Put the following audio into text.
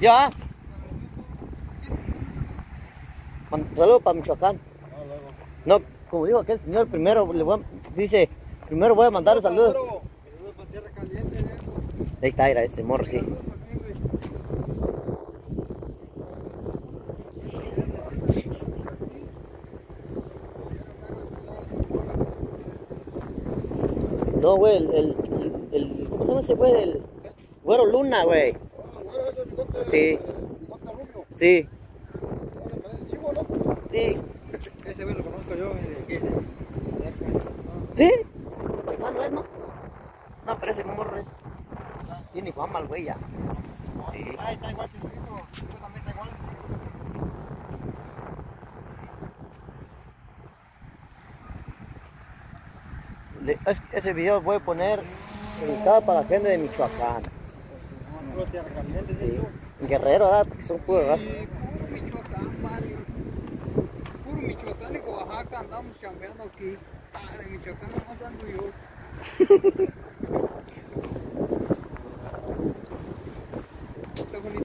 Ya. Saludos para Michoacán. No, como dijo aquel señor, primero dice, primero voy a mandar saludos. Ahí está, era ese morro, sí. No, güey, ¿cómo se llama ese güey? El Güero Luna, güey. Sí. Sí. ¿Parece chivo, no? Sí. Ese güey lo conozco yo. ¿Sí? Paisano es, ¿no? No, pero ese morro es... Tiene fama el güey ya. Sí. Ah, está igual que su hijo. Su hijo también está igual. Ese video voy a poner dedicado para la gente de Michoacán. Puro tierra caliente, Sí. ¿sí? Guerrero, ¿verdad? Porque son puros raza. Puro Michoacán, vale. Puro Michoacán y Oaxaca andamos chambeando aquí. Ah, de Michoacán nomás ando yo.